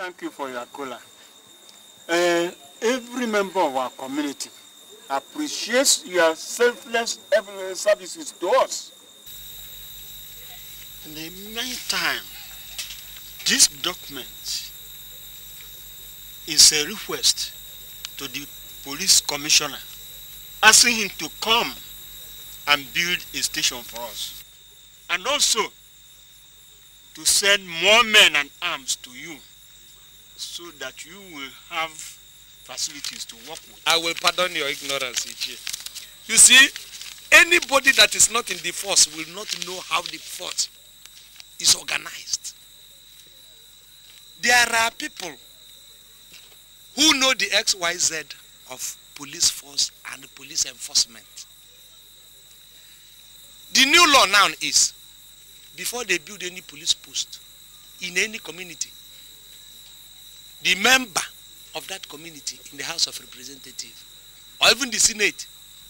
Thank you for your cola. Every member of our community appreciates your selfless services to us. In the meantime, this document is a request to the police commissioner asking him to come and build a station for us. And also to send more men and arms to you so that you will have facilities to work with. I will pardon your ignorance, Ichie. You see, anybody that is not in the force will not know how the force is organized. There are people who know the XYZ of police force and police enforcement. The new law now is, before they build any police post in any community, the member of that community in the House of Representatives, or even the Senate,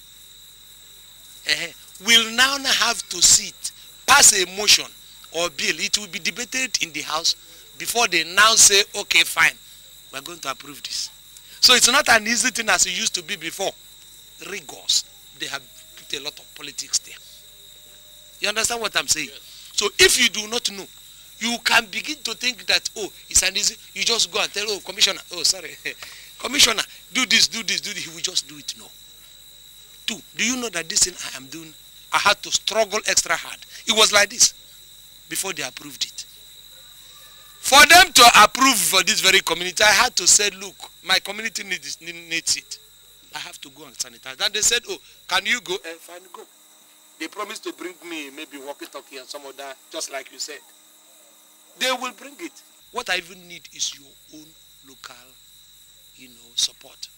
will now have to sit, pass a motion or bill. It will be debated in the House before they now say, okay, fine, we're going to approve this. So it's not an easy thing as it used to be before. Rigors, they have put a lot of politics there. You understand what I'm saying? Yes. So if you do not know, you can begin to think that, oh, it's an easy, you just go and tell, oh, commissioner, oh, sorry, commissioner, do this, do this, do this. He will just do it. No. 2, do you know that this thing I am doing, I had to struggle extra hard. It was like this before they approved it. For them to approve for this very community, I had to say, look, my community needs it. I have to go and sanitize. And they said, oh, can you go? Fine, go. They promised to bring me maybe walkie-talkie and some other, just like you said. They will bring it. What I even need is your own local, support.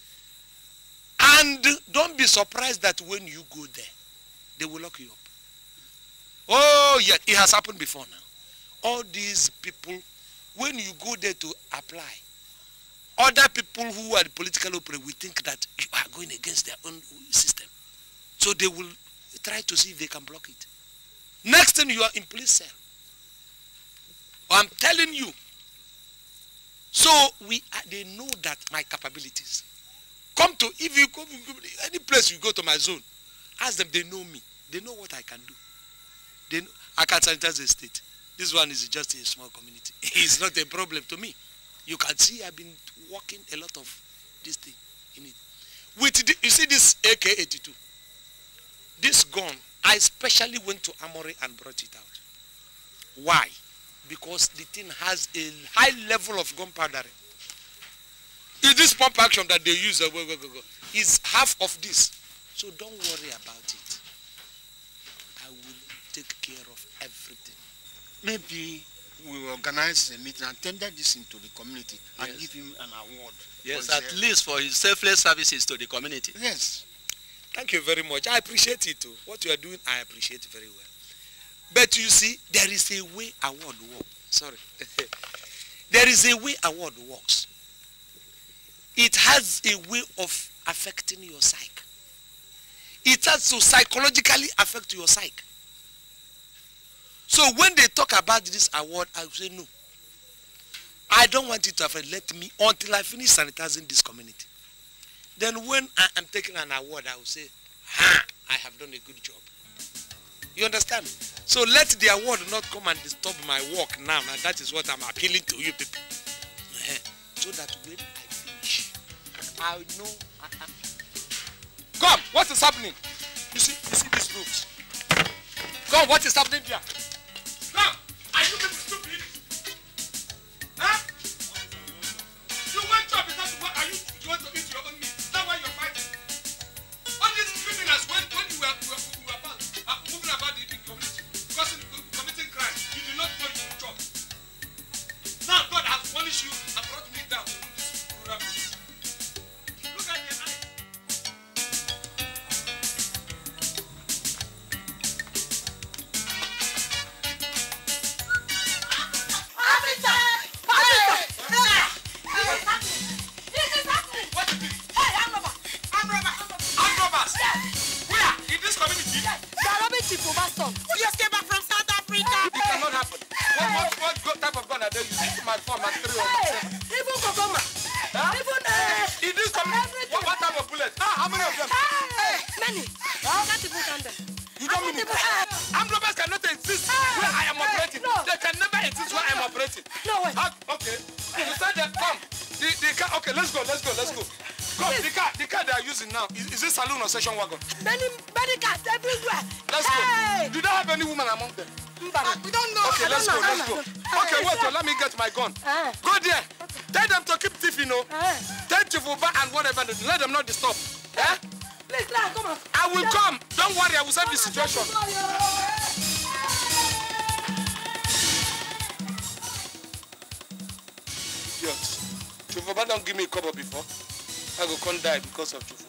And don't be surprised that when you go there, they will lock you up. Oh, yeah, it has happened before now. All these people, when you go there to apply, other people who are political operative will think that you are going against their own system. So they will try to see if they can block it. Next thing, you are in police cell. I'm telling you. So they know that my capabilities. Come to, if you go, any place you go to my zone, ask them, they know me. They know what I can do. They know, I can sanitize the state. This one is just a small community. It's not a problem to me. You can see I've been working a lot of this thing in it. You see this AK-82? This gun, I especially went to Amory and brought it out. Why? Because the thing has a high level of gunpowder. This pump action that they use is half of this. So don't worry about it. I will take care of everything. Maybe we will organize a meeting and tender this into the community and give him an award. Yes, at least for his selfless services to the community. Yes. Thank you very much. I appreciate it too. What you are doing, I appreciate very well. But you see, there is a way award works. Sorry. There is a way award works. It has a way of affecting your psyche. It has to psychologically affect your psyche. So when they talk about this award, I will say no. I don't want it to affect. Let me, until I finish sanitizing this community. Then when I am taking an award, I will say, I have done a good job. You understand? So let the award not come and disturb my work now. And that is what I'm appealing to you people. So that when I finish, I know. Come, what is happening? You see these rooms. Come, what is happening here? Come, are you people stupid? Huh? You went up because you want to eat your own meat. Is that why you're fighting? All these criminals, when you were moving about the community, committing crime, you did not know your job. Now God has punished you and brought me down to this rural place. Look at your eye. You escaped back from South Africa. It cannot happen. What type of gun are they using? My 4, my 3, or my 7? car they are using now, is it saloon or session wagon? Many cars everywhere. Let's go. Do they have any woman among them? We don't know. Okay, let's go. Okay, wait, let me get my gun. Go there. Tell them to keep thief, you know. Tell Chifuba and whatever, let them not disturb. Eh? Please, now, come on. I will come. Don't worry, I will solve the situation. Idiots. Chifuba don't give me a cover before. I go come die because of Chifuba.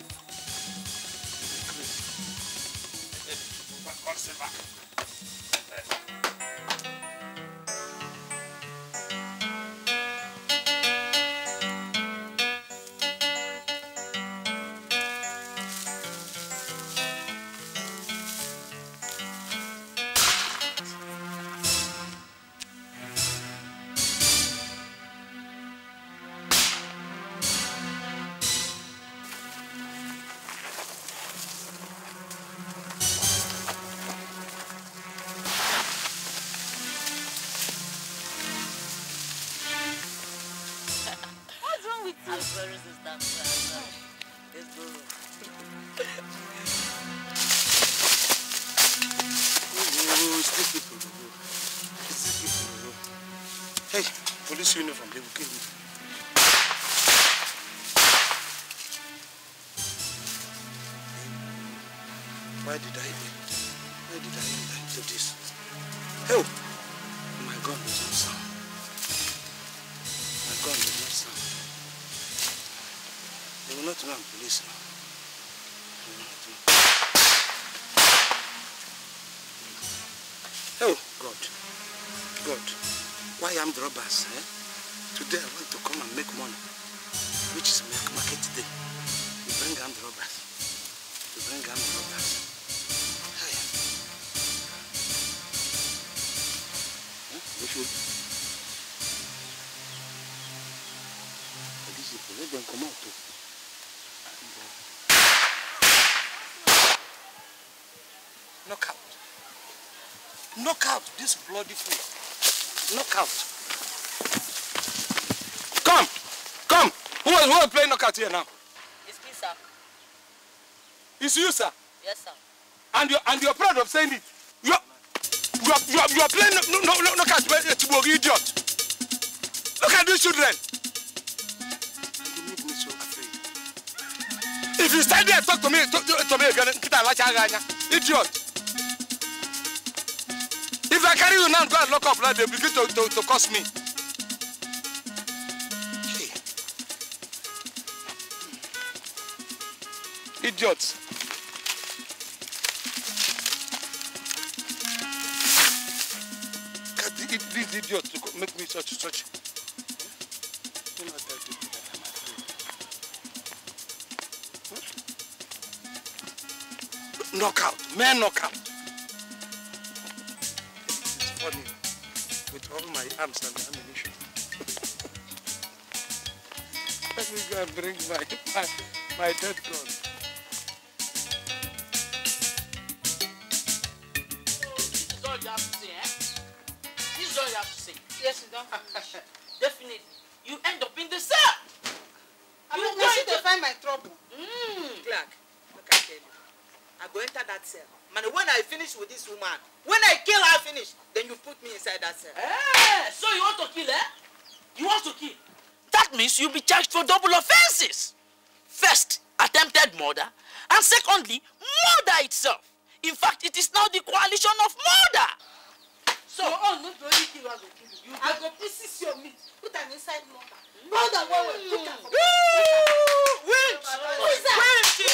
Hey, police uniform, they will kill me. Why did I enter into this? Help! My gun does not sound. My gun does not sound. They will not know I'm police now. They will not know. Oh, God. God. Why armed robbers? Eh? Today I want to come and make money, which is market day. You bring armed robbers. You bring armed robbers. Hey. Which would? These people, let them come out too. Knock out. Knock out this bloody fool. Knockout. Come. Who is playing knockout here now? It's me, sir. It's you, sir. Yes, sir. And you're proud of saying it. You're playing knockout, you idiot. Look at these children. You make me so afraid. If you stand there and talk to me again, idiot. If I carry you now and go and lock up, like, they begin to cost me. Hey. Idiots. These idiots to make me such. You know that people that I'm afraid. Knockout. Man knockout. Funny, with all my arms and ammunition. Let me go and bring my dead gun. This is all you have to say, eh? This is all you have to say. Yes, you don't. Definitely. You end up in the cell. I'm going to find my trouble. Clark, look, I tell you. I go enter that cell. Man, when I finish with this woman, when I kill her finish, then you put me inside that cell. So you want to kill, eh? You want to kill? That means you'll be charged for double offenses. First, attempted murder, and secondly, murder itself. In fact, it is now the coalition of murder. So, not only kill, I go kill you. I go pieces your meat, put them inside murder. Murder, put them for wait! Who is that?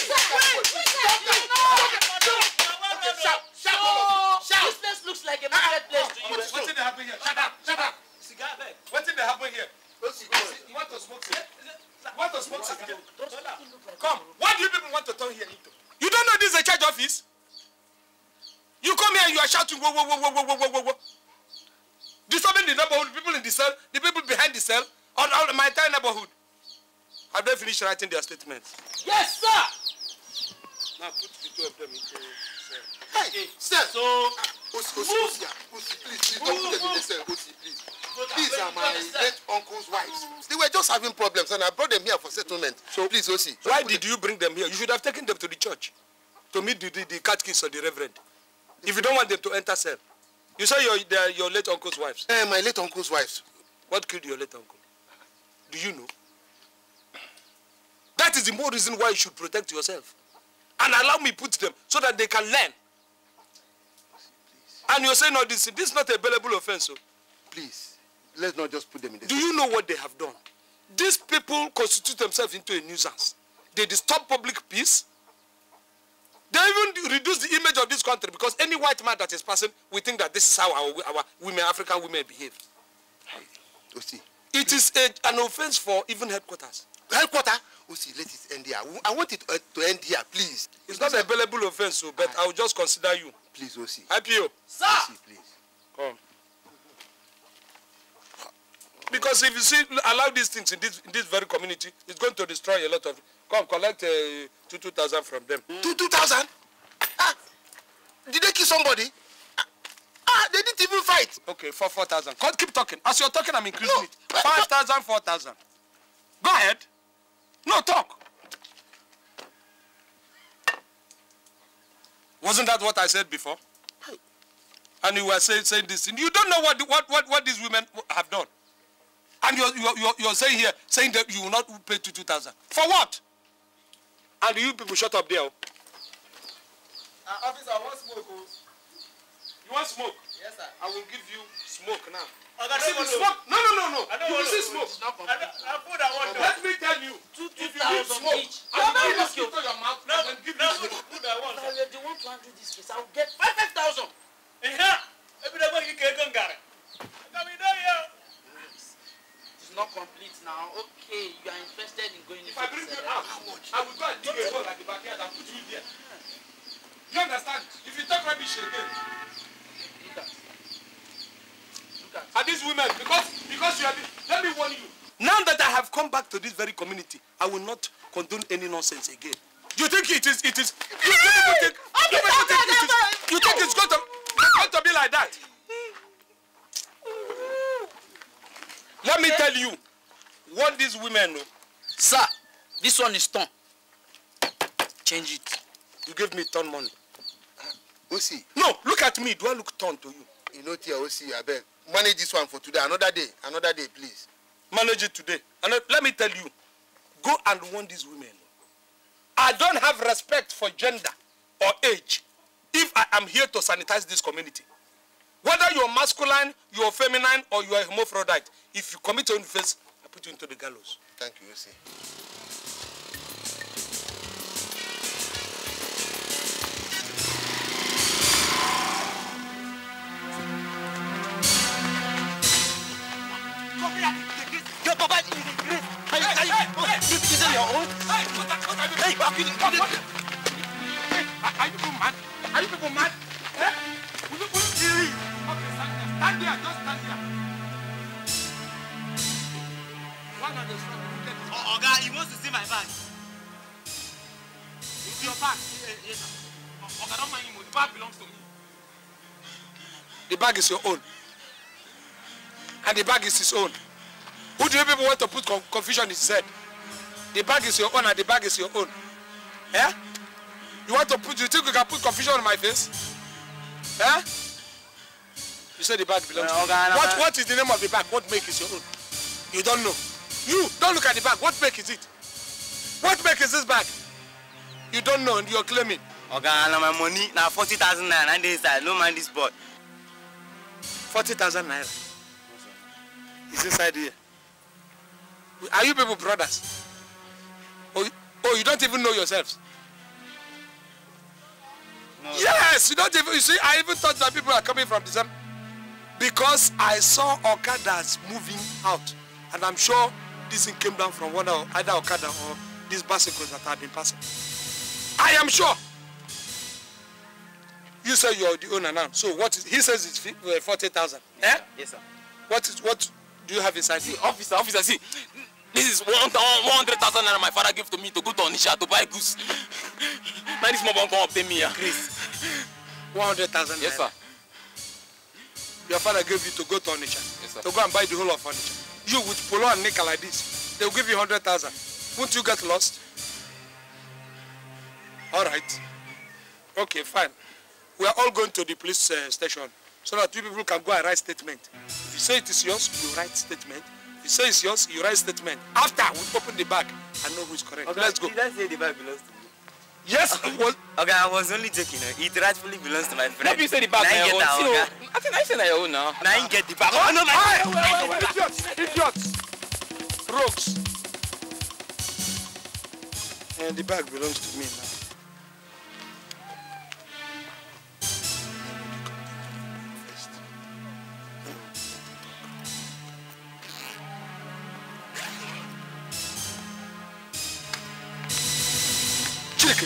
Shout! This place looks like a market place to you. What's in the happen here? Shut up! Cigar bag. What's in the happen here? You want to smoke cigar? Want to smoke cigar? Come. What do you people want to turn here into? You don't know this is a church office? You come here and you are shouting, whoa. Disturbing the neighborhood, the people in the cell, the people behind the cell, all my entire neighborhood. Have they finished writing their statements? Yes, sir! Now put the two of them into cell. Hey, sir. So, Osi, please, don't put them in the cell. Osi, please. These are my late uncle's wives. They were just having problems and I brought them here for settlement. So please, Osi. Why did you bring them here? You should have taken them to the church to meet the catechist or the reverend. If you don't want them to enter cell. You say they are your late uncle's wives. My late uncle's wives. What killed your late uncle? Do you know? That is the more reason why you should protect yourself. And allow me put them so that they can learn. And you're saying all this is not a bailable offense. So. Please, let's not just put them in this. Do you know what they have done? These people constitute themselves into a nuisance. They disturb public peace. They even reduce the image of this country because any white man that is passing, we think that this is how our women, African women behave. Osi. It is an offense for even headquarters. Headquarters? Osi, let it end here. I want it to end here, please. It's not a bailable offense, so, but I will just consider you. Please, Osi. IPO. Sir! Osi, please. Come. Because if you see, allow these things in this very community, it's going to destroy a lot of. Come, collect 2,000 from them. 2,000? Ah, did they kill somebody? They didn't even fight. Okay, for 4,000. Keep talking. As you're talking, I'm increasing it. 5,000, 4,000. Go ahead. No, talk. Wasn't that what I said before? And you were saying this. You don't know what these women have done. And you're saying here, saying that you will not pay 2,000. For what? And you people shut up there. Officer, I want smoke. You want smoke? Yes, sir. I will give you smoke now. Smoke? No. You will see smoke. Let me tell you. If you need smoke, I will give you to your mouth and then give you smoke. If they want to handle this case, I will get 5,000. It's not complete now. Okay, you are interested in going If I bring you out, I will go and dig a hole at the backyard and put you there. You understand? If you talk rubbish again. Look at. And these women, because you are. Let me warn you. Now that I have come back to this very community, I will not condone any nonsense again. You think it is? You think it's going to be like that? Let me tell you what these women know. Sir, this one is torn. Change it. You gave me ton money. Osi. No, look at me. Do I look ton to you? You know, dear Osi, I beg. Manage this one for today. Another day, please. Manage it today. And let me tell you, go and warn these women. I don't have respect for gender or age if I am here to sanitize this community. Whether you're masculine, you're feminine, or you're a hermaphrodite, if you commit your own offense, I put you into the gallows. Thank you, Osi. Your papa is in grace. This is your own. Hey, are you people mad? Are you people mad? Eh? Will you okay, stand there, just stand there. One of the Oh, God, he wants to see my bag. It's your bag. Yes, sir. Okay, don't mind him. The bag belongs to me. The bag is your own. And the bag is his own. Who do you people want to put confusion in his head? The bag is your own and the bag is your own. Eh? You think you can put confusion on my face? Eh? You say the bag belongs to you. What is the name of the bag? What make is your own? You don't know. You don't look at the bag. What make is it? What make is this bag? You don't know and you're claiming. Okay, my money now 40,000 naira and inside. No mind this board. 40,000 naira. It's inside here. Are you people brothers? Oh, you don't even know yourselves? No. Yes, you don't even, you see, I even thought that people are coming from the same. Because I saw Okadas moving out. And I'm sure this thing came down from either Okada or these bicycles that have been passing. I am sure. You say you're the owner now. So what is, he says it's 40,000. Eh? Yes, sir. What do you have inside here? Officer, see. This is 100,000 naira my father gave to me to go to Onisha to buy goods. Now this mobile come pay me here. Chris. 100,000 naira. Yes, sir. Your father gave you to go to Onisha. Yes, sir. to go and buy the whole of furniture. You with polo and nickel like this, they will give you 100,000. Won't you get lost? All right. Okay, fine. We are all going to the police station so that you people can go and write statement. If you say it is yours, you write statement. If you say it's yours, you write statement. After, we open the bag and know who is correct. Okay, let's go. Did I say the bag belongs to me? Yes, well, Okay, I was only joking. It rightfully belongs to my friend. Maybe you say the bag Now na you your get own. that, See, I think I say na your own now. Now you get the bag. oh, no, wait, idiots. Rogues. And the bag belongs to me now. Chicken.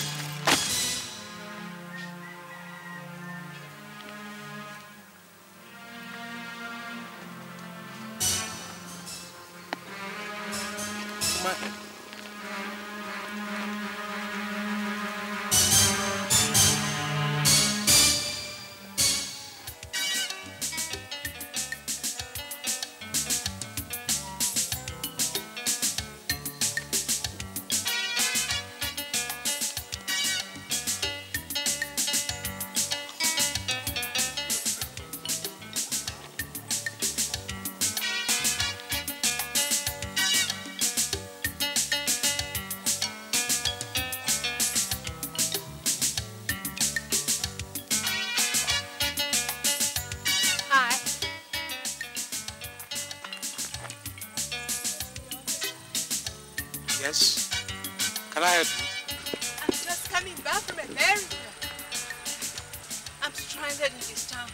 Hi. Yes. Can I help you? I'm just coming back from America. I'm stranded in this town.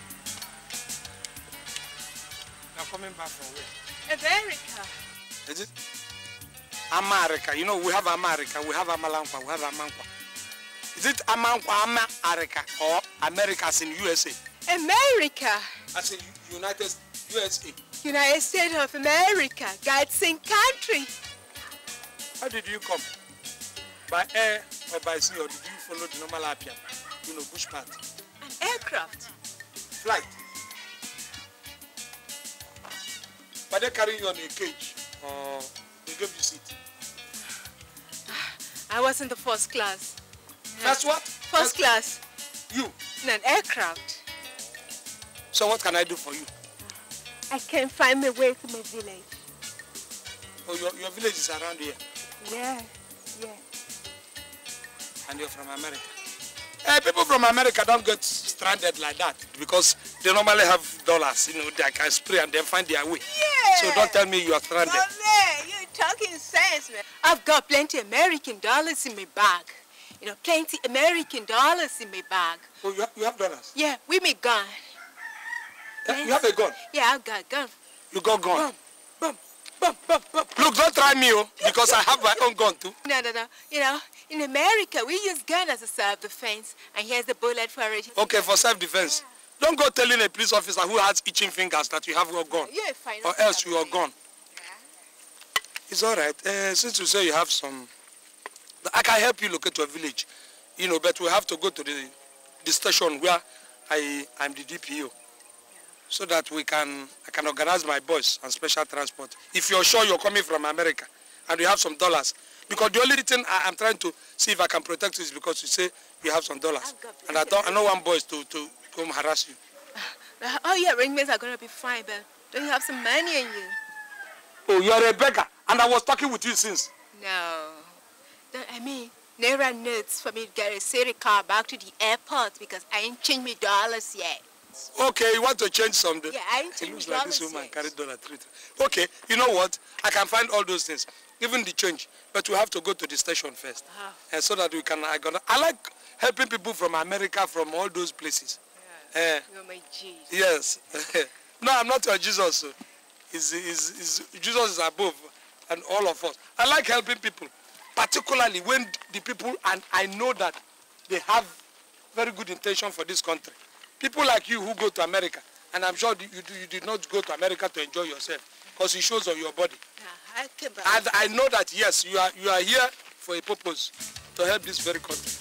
You're coming back from where? America. Is it? America. You know, we have America, we have Amalankwa, we have Amankwa. Is it Amankwa, America, or America as in USA? America. As in United USA. United States of America. Godsend country. How did you come? By air or by sea, or did you follow the normal Appian? You know, bush path. An aircraft. Flight. But they carry you on a cage, or they gave you seat. I was in the first class. That's what? First class. You. In an aircraft. So what can I do for you? I can't find my way to my village. Oh, your village is around here, Yeah, yeah. and you're from America. People from America don't get stranded like that because they normally have dollars, you know, they can spray and then find their way. Yeah. So don't tell me you are stranded. Oh, man, you're talking sense, man. I've got plenty American dollars in my bag. You know, plenty American dollars in my bag. Oh, you have dollars? Yeah, with me gun. You have a gun? Yeah, I've got a gun. You got gun? Boom, boom, boom, boom. Look, don't try me, oh, because I have my own gun too. No. You know, in America, we use gun as a self-defense, and here's the bullet for it. Okay, for self-defense. Don't go telling a police officer who has itching fingers that you have your gun, Yeah, fine. or else you are gone. It's all right. Since you say you have some, I can help you locate your village, you know, but we have to go to the station where I'm the DPO, so that I can organize my boys and special transport. If you're sure you're coming from America and you have some dollars, because the only thing I'm trying to see if I can protect you is because you say you have some dollars, and I don't want boys to come harass you. Oh, yeah, arrangements are going to be fine, but don't you have some money on you? Oh, you're a beggar, and I was talking with you since. No. I mean, Naira notes for me to get a city car back to the airport because I ain't changed my dollars yet. Okay, you want to change something? Yeah, I ain't It changed looks my like dollars this woman yet. carried dollar 3. Okay, you know what? I can find all those things, even the change. But we have to go to the station first, and so that we can. I like helping people from America, from all those places. You're my Jesus. Yes. No, I'm not your Jesus. Jesus is above, and all of us. I like helping people, particularly when the people, and I know that they have very good intention for this country. People like you who go to America, and I'm sure you did not go to America to enjoy yourself, because it shows on your body. I came back. And I know that, yes, you are here for a purpose, to help this very country.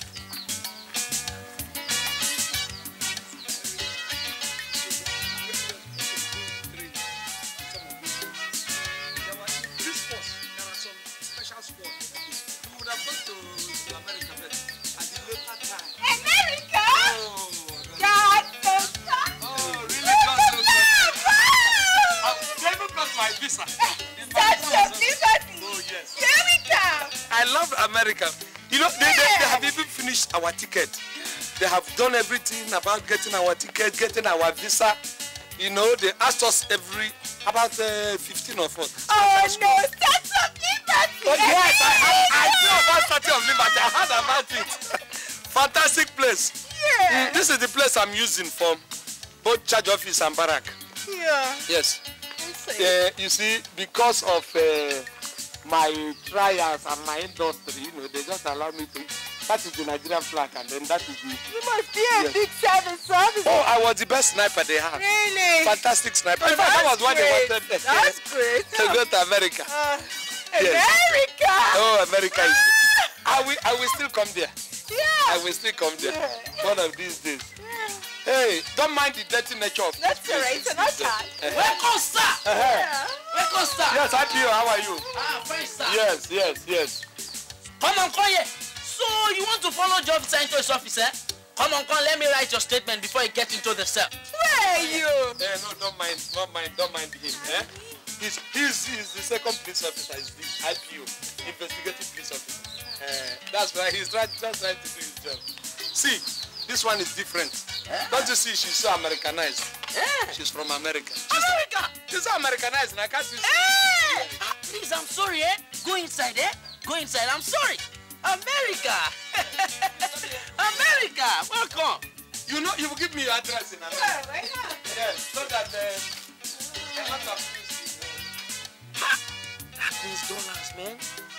to America at the later time. America? Oh, God, so fun. oh, really? God, so good. They even got my visa. Such a liberty. Oh, yes. Here we come. I love America. You know, they have even finished our ticket. They have done everything about getting our ticket, getting our visa. You know, they asked us about 15 of us. Oh, no, Statue of Liberty. Oh, yes, I knew about Statue of Liberty. I heard about it. Fantastic place. Yeah. This is the place I'm using for both charge office and barrack. Yeah. Yes. I You see, because of my trials and my industry, you know, they just allow me to. That is the Nigerian flag, and then that is the. You must be a big service officer. Oh, I was the best sniper they have. Really? Fantastic sniper. Oh, In fact, that that's was why they great. wanted That's great. to go to America. Yes. America. Oh, America is. I will still come there. Yeah. I will still come there. Yeah. One of these days. Hey, don't mind the dirty nature of That's this all right. place. It's not bad. Welcome, sir. Yeah. Welcome, sir. Yes, Apio, how are you? Ah, fine, sir. Yes. Come on, come here. So you want to follow the officer into his office, eh? Come on, let me write your statement before you get into the cell. Where are you? No, don't mind him. Eh? He's the second police officer. He's the IPO, investigative police officer. That's right. He's just trying to do his job. See, this one is different. Don't you see? She's so Americanized. She's from America. America! She's so Americanized, and I can't see. Hey! Please, I'm sorry, eh? Go inside, eh? Go inside. I'm sorry. America! America! Welcome! You know, you will give me your address in America. Yeah, why not? Yes, so that a lot of things. That means dollars, man.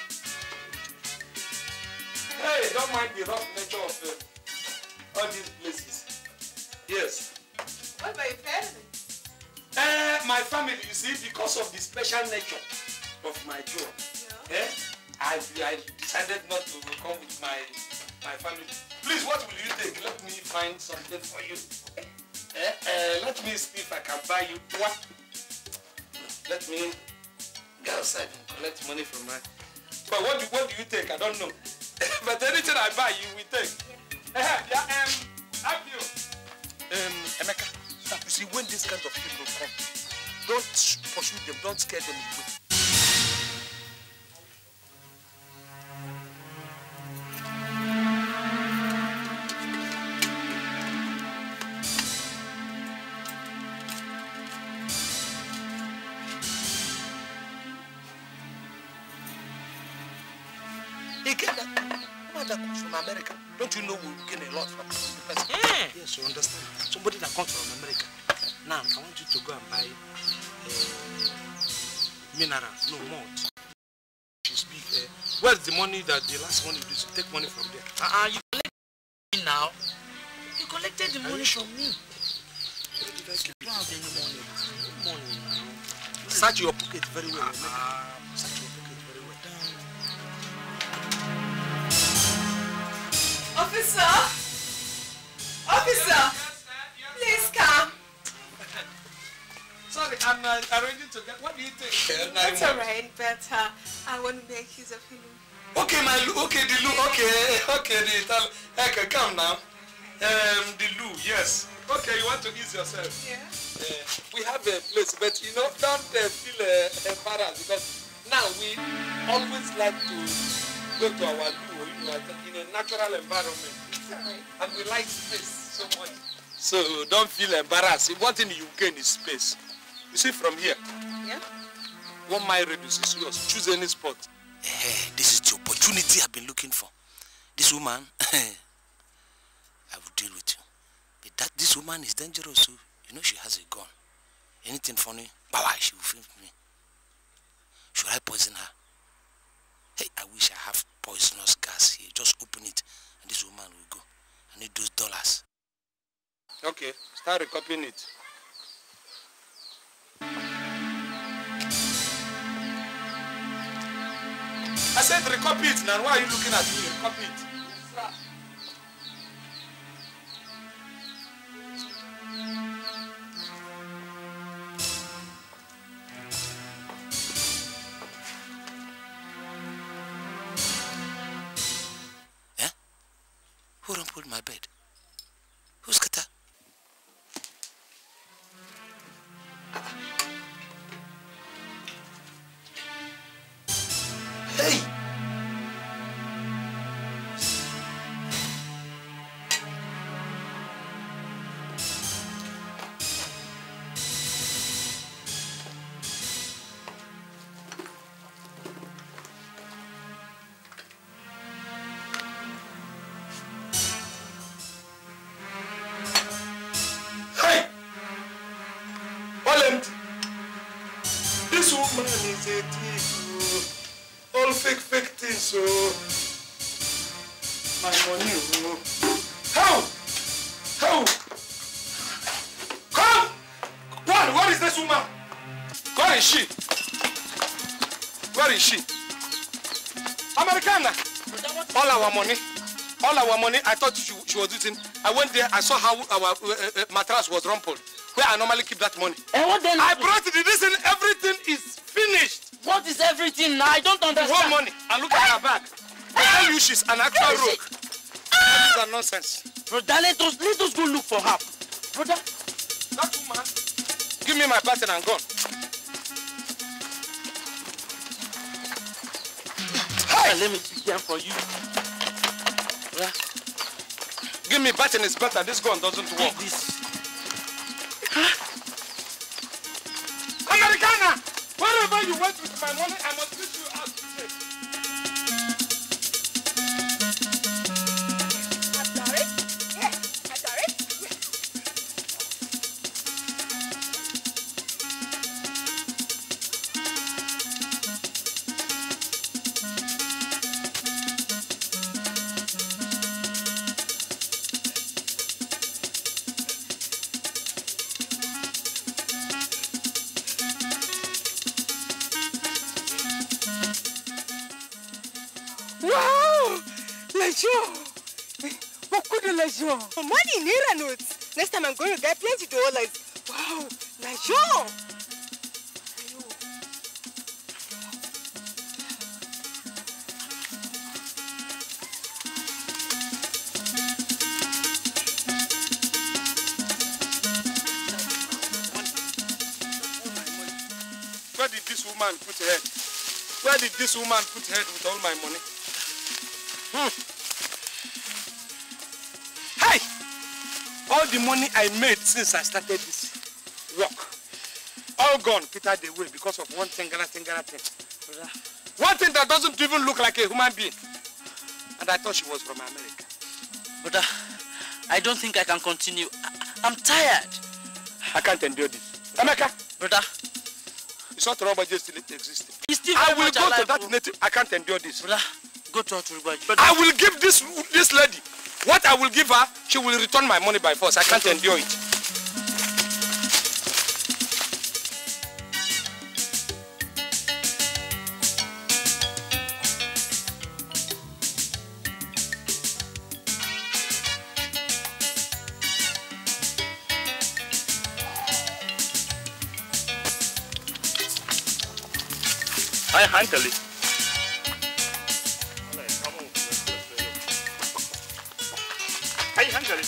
Hey, don't mind the rough nature of all these places. Yes. What about your family? My family, you see, because of the special nature of my job, I decided not to come with my family. Please, what will you take? Let me find something for you. Let me see if I can buy you what. Let me go outside and collect money from my. But what do you take? I don't know. But anything I buy, you will take. Have you? Emeka, you see, when this kind of people come, don't pursue them, don't scare them away. That comes from America. Don't you know we'll gain a lot from this person? Yes, you understand. Somebody that comes from America. Now, I want you to go and buy mineral, no malt. You speak. Where's the money that the last one you do? Take money from there. You collected it now. You collected the money from me. You don't have any money. No money now. Search your pocket very well. Search your pocket very well. Officer, please come. Sorry, I'm arranging to get. What do you think? That's all right, but I want to make use of you. Okay, the loo. Okay, the come now. The loo, yes. Okay, you want to ease yourself? Yeah. We have a place, but you know, don't feel embarrassed because now we always like to go to our loo, you know, in a natural environment. Sorry. And we like space so much. So don't feel embarrassed. One thing you gain is space. You see from here, 1 mile radius is yours. Choose any spot. This is the opportunity I've been looking for. This woman, I will deal with you. But this woman is dangerous, so you know she has a gun. Anything funny, she will film me. Should I poison her? Hey, I wish I have poisonous gas here. Just open it and this woman will go. I need those dollars. Okay, start recopying it. I said recopy it now. Why are you looking at me? Recopy it. Who rumpled my bed? Who's Kata? Hey! This woman is a thief. All fake things. So my money. How? Come! Where is this woman? Where is she? Americana. All our money. I thought she was using. I went there. I saw how our mattress was rumpled. Where I normally keep that money. And what then? I brought it. Listen, everything is finished. What is everything now? I don't understand. The whole money. And look at her bag. I tell you she's an actual rogue. That is a nonsense. Brother, let us go look for her. Brother. That woman. Give me my baton and gun. Hey! Let me take them for you. Brother. Give me baton is better. This gun doesn't work. Take this. Americana! Wherever you went with my money, I must push you out today. I'm sorry? Yes, I'm sorry? Yes. Wow! Legion! Beaucoup de Legion! Money in Naira notes. Next time I'm going to get plenty dollars. Wow, Legion! Where did this woman put her head? Where did this woman put her head with all my money? Hey! All the money I made since I started this work, all gone, Peter the way because of one thing. One thing that doesn't even look like a human being. And I thought she was from America. Brother, I don't think I can continue. I'm tired. I can't endure this. America, Brother, it's not Robaji still existing. he's still I very will much go alive, to that bro. native. I can't endure this. Brother, go to Oturubaji. I will give this lady what I will give her. She will return my money by force. I can't endure it. Hi, hankali. Hi, hankali.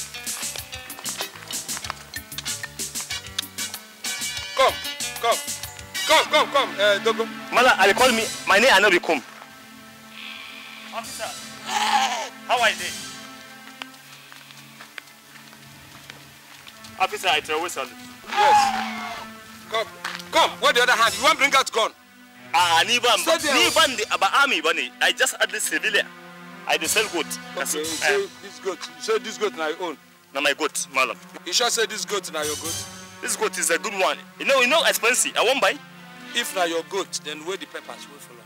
Come, Dogo. Mala, I call me. My name Anabi Kum. Officer, how are you? Officer, I throw whistle. Yes. Come. What the other hand? You want to bring out gun? I just had this civilian. I just sell goat. Okay, you say this goat. You say this goat now your own. Now my goat, Malam. You should say this goat now your goat. This goat is a good one. You know expensive. I won't buy. If now your goat, then where the peppers will follow.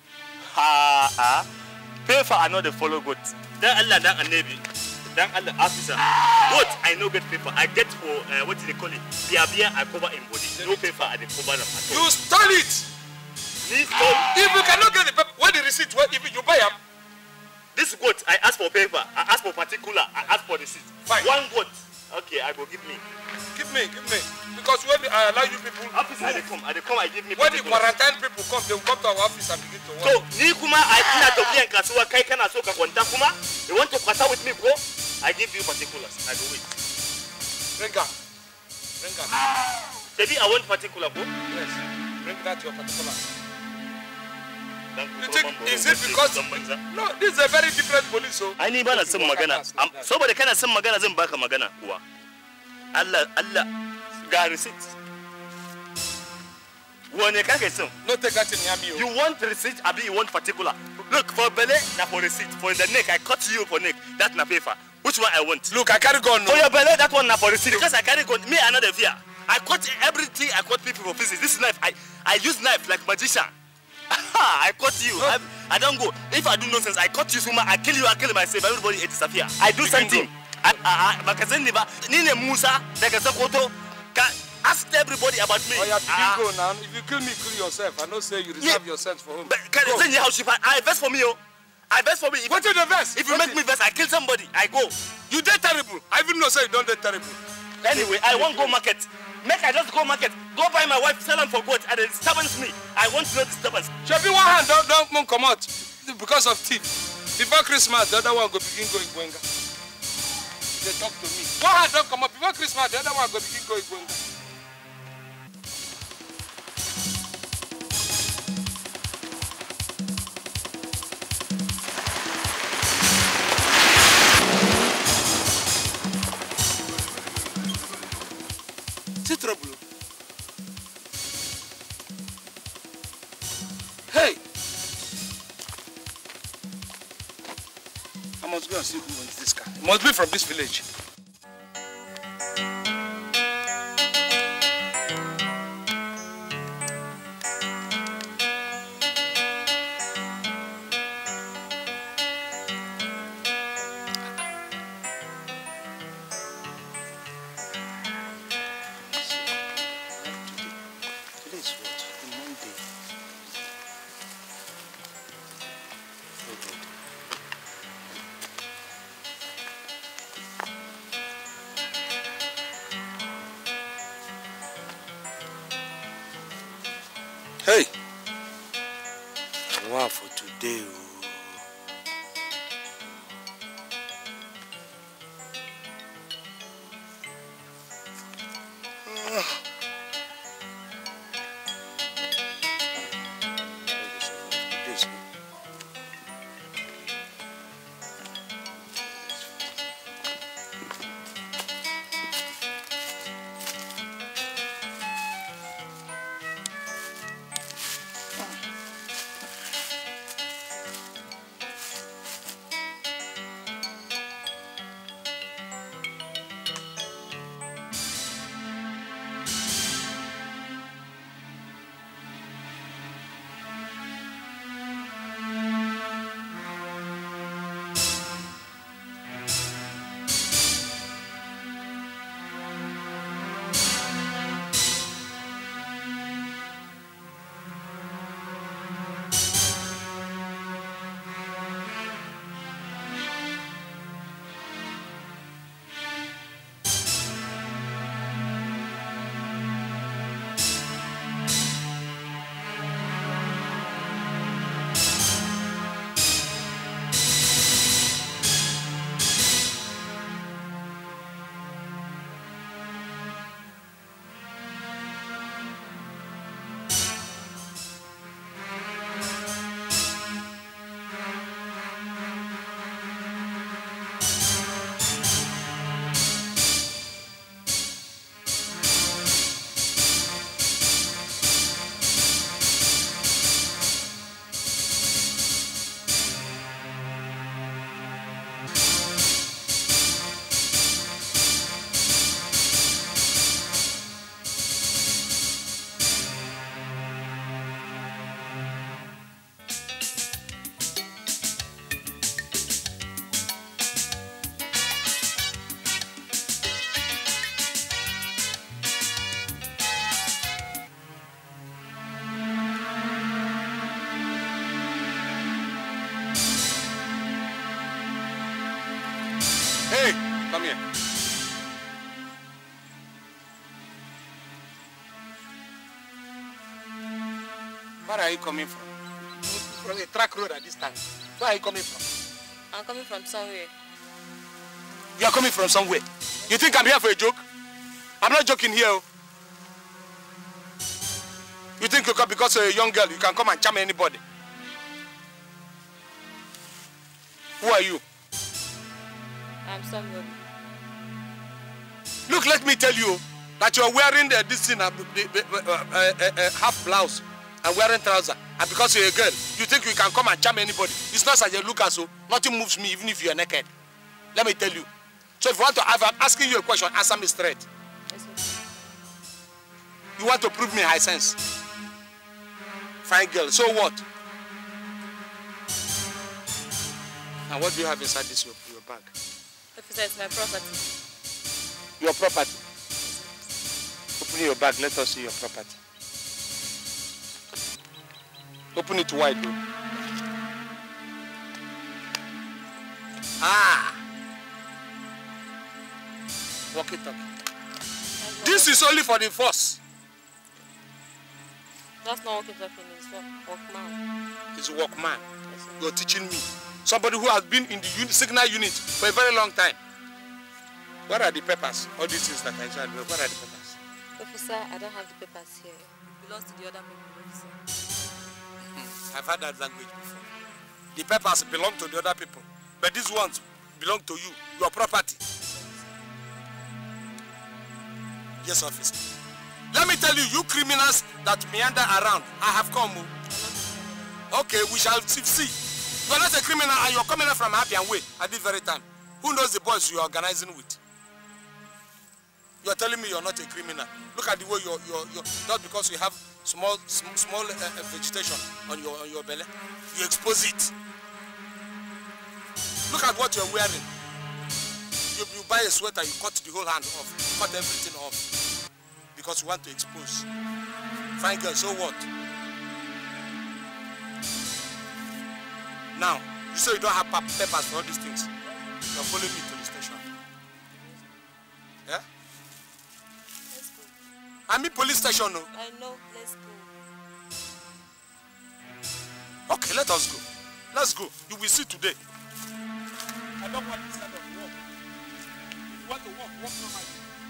Pay for another follow goat. Then Allah, then a navy. Then Allah, officer. Goat, I know get paper. I get for what do they call it? Beer, I cover in body. No paper, I cover them. You stole it. If you cannot get the paper, what the receipt? What if you buy them? This goat, I ask for paper. I ask for particular. I ask for receipt. Fine. One goat. Okay, I go give me. Give me. Because when I allow you people. Officer, I come, I give me. When the quarantine people come, they will come to our office and begin to work. So, ni kuma I tina to play and kasuwa kai kana so ka kwanta kuma. You want to kwata with me, bro? give you particulars. I go wait. Bring up. Bring up. Maybe I want particular, bro. Yes. Bring that your particulars. You think, is it because... No, this is a very different police, so... I need to say magana. Somebody can say magana, then back magana. Allah, got receipt. No take that in Yami. You want receipt, Abi, you want particular. Look, for belly, na for receipt. For the neck, I cut you for neck. That's na paper. Which one I want? Look, I carry gun. For your belly, that one na for receipt. Because I carry gun, me another fear. I cut everything, I cut people for physics. This knife, I use knife like magician. I cut you. I don't go. If I do nonsense, I cut you, I kill you, I kill myself. Everybody disappear. I do something. Nine Musa, ask everybody about me. Oh, you have to go now. If you kill me, kill yourself. I don't say you reserve your sense for him. But I vest for me, oh. I vest for me. What is the vest? If you make me vest, I kill somebody. I go. You did terrible. I even know say you don't do terrible. Anyway, I won't go market. Make I just go market. Go buy my wife, sell them for goat, and it disturbance me. I want to know disturbance. Should be one hand, don't come out because of thief. Before Christmas, the other one go begin going Gwenga. They talk to me. One hand don't come out before Christmas, the other one go begin going Gwenga. C'est trouble. Hey! I must go and see who owns this car. It must be from this village. Hey! Wow, for today. Hey, come here. Where are you coming from? From the track road at this time. Where are you coming from? I'm coming from somewhere. You are coming from somewhere. You think I'm here for a joke? I'm not joking here. You think you come because you're a young girl, you can come and charm anybody? Who are you? I'm somebody. Look, let me tell you that you're wearing this thing, half blouse and wearing trousers. And because you're a girl, you think you can come and charm anybody. It's not such a look as so. Nothing moves me even if you're naked. Let me tell you. So if you want to, if I'm asking you a question, answer me straight. Yes, sir. You want to prove me high sense? Fine girl, so what? And what do you have inside this your bag? Officer, it's my property. Your property. Open your bag, let us see your property. Open it wide, though. Ah! Walk it up. This is only for the force. That's not walkie-talkie, it's Walkman. It's Walkman. Yes, sir. You're teaching me. Somebody who has been in the signal unit for a very long time. Where are the papers? All these things that I said, where are the papers? Officer, I don't have the papers here. It belongs to the other people, officer. I've heard that language before. The papers belong to the other people, but these ones belong to you, your property. Yes, officer. Let me tell you, you criminals that meander around, I have come. Okay, we shall see. You are not a criminal and you are coming out from Appian Way at this very time. Who knows the boys you are organizing with? You are telling me you are not a criminal. Look at the way you're not because you have small vegetation on your belly. You expose it. Look at what you are wearing. You buy a sweater, you cut the whole hand off, cut everything off because you want to expose. Fine girl, so what? Now, you say you don't have papers for all these things. You're following me to the station. Yeah? Let's go. I mean police station, no? I know, let's go. Okay, let us go. Let's go. You will see today. I don't want this kind of walk. If you want to walk normally.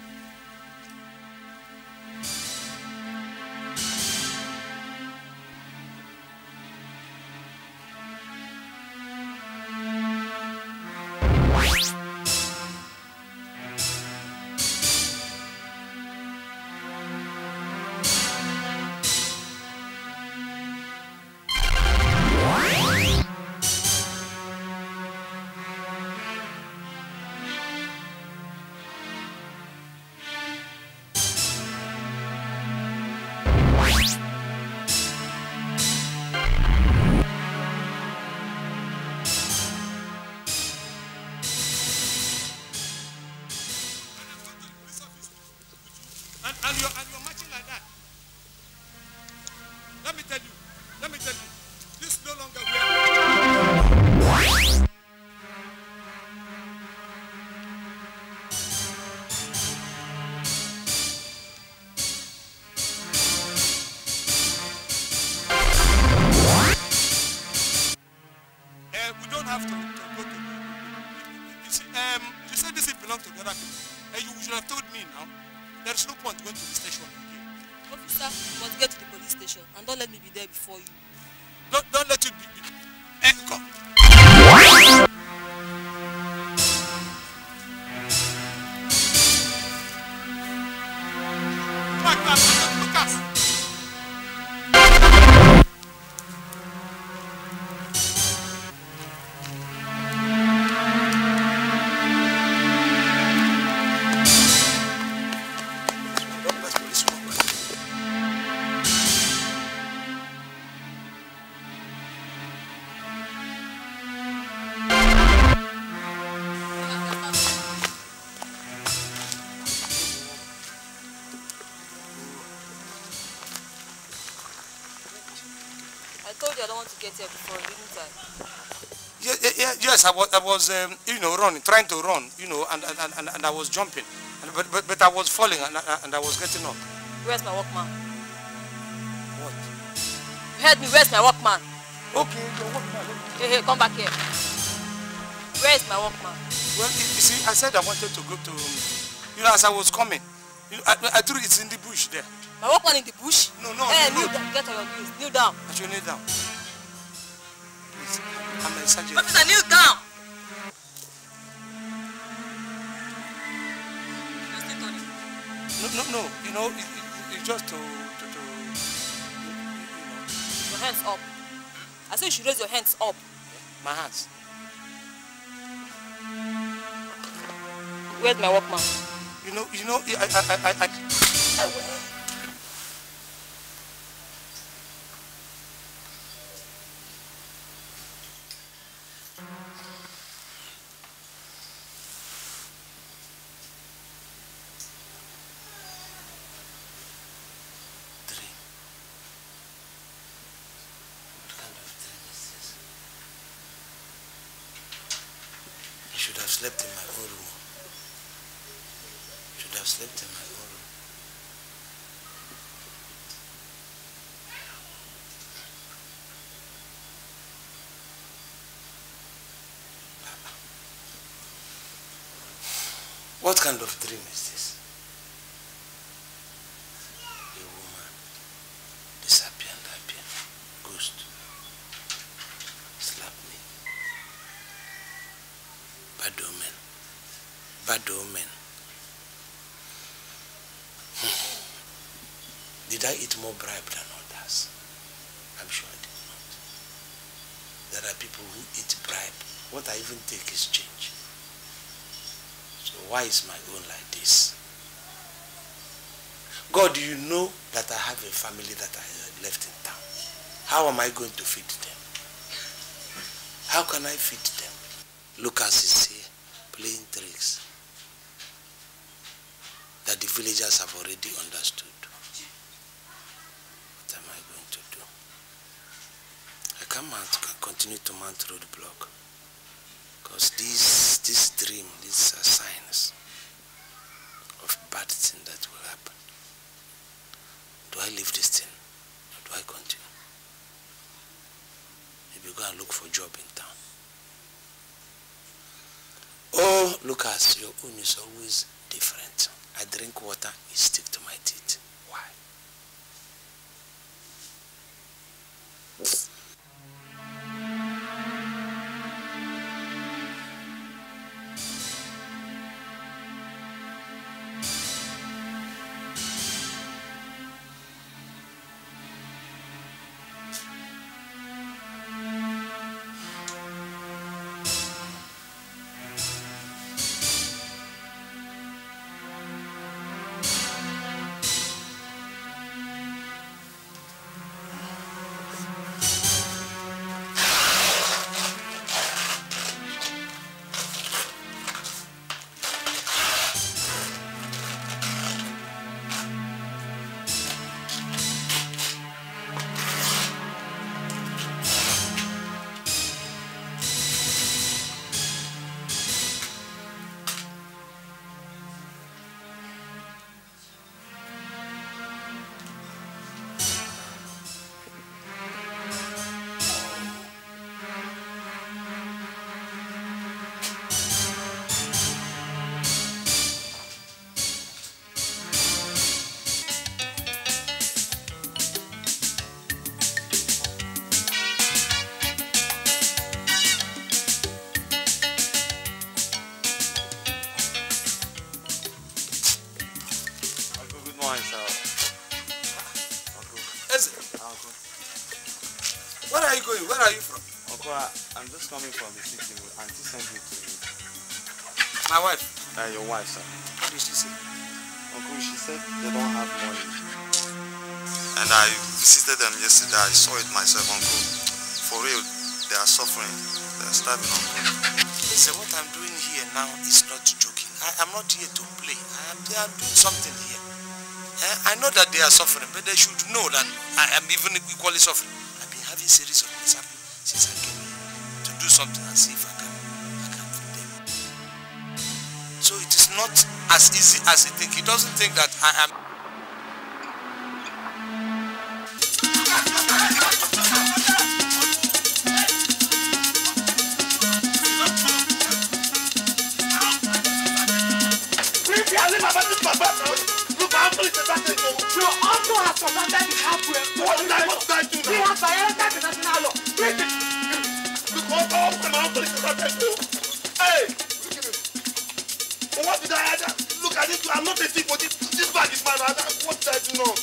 And you're matching like that. Let me tell you, this is no longer where. We don't have to go to. You see, you said this belongs to the other people. You should have told me now. There is no point going to the station again. Officer, you must get to the police station and don't let me be there before you. Don't let it be. Come. Lucas. I told you I don't want to get here before, didn't I? Yes, I was running, trying to run, and I was jumping, but I was falling and I was getting up. Where's my Walkman? What? You heard me, where's my Walkman? Okay, your Walkman. Hey, come back here. Where's my Walkman? Well, you see, I said I wanted to go to, you know, as I was coming, you know, I threw it's in the bush there. My workman in the bush? No, Hey, kneel down. Get on your knees. Kneel down. I should kneel down. Please, I'm a sergeant. Officer, kneel down. No. You know, it's just to Your hands up. I said you should raise your hands up. my hands. Where's my workman? You know, should have slept in my own room. Should have slept in my own room. What kind of dream is this? A woman disappear and appear. Ghost. Slap me. Bad omen. Bad omen. Did I eat more bribe than others? I'm sure I did not. There are people who eat bribe. What I even take is change. So why is my own like this? God, you know that I have a family that I left in town. How am I going to feed them? How can I feed them? Lucas is here, playing tricks that the villagers have already understood. What am I going to do? I can't continue to mount roadblock because this dream, these are signs of bad thing that will happen. Do I leave this thing or do I continue? Maybe go and look for a job in town. Oh, Lucas, your own is always different. I drink water, it sticks to my teeth. Why? Where are you going? Where are you from? Uncle, I'm just coming from the city. Auntie sent me to you. My wife? Your wife, sir. What did she say? Uncle, she said they don't have money. And I visited them yesterday. I saw it myself, Uncle. For real, they are suffering. They are starving, Uncle. Listen, what I'm doing here now is not joking. I'm not here to play. I'm doing something here. I know that they are suffering, but they should know that I am even equally suffering. I've been having series of mishaps since I came here to do something and see if I can feed them. So it is not as easy as he thinks. He doesn't think that I am. leave my business my back now. Look, my uncle is a bad thing. Your uncle has forgotten the halfway. What did I do now? He has violated international law. Look, my uncle is a bad thing. Hey! What did I do? Look, I'm not a thief, but this bag is mine. What did I do now?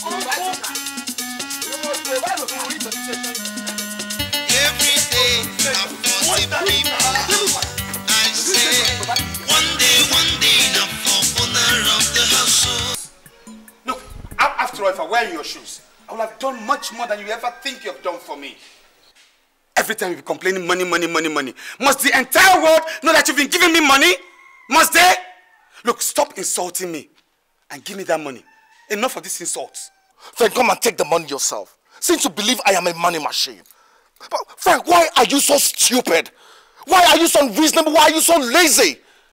Every day I'm forcing people. I say, one day, now for owner of the household. Look, after all, if I wear your shoes, I would have done much more than you ever think you have done for me. Every time you be complaining, money. Must the entire world know that you've been giving me money? Must they? Look, stop insulting me and give me that money. Enough of these insults. Then come and take the money yourself. Since you believe I am a money machine. But Frank, why are you so stupid? Why are you so unreasonable? Why are you so lazy?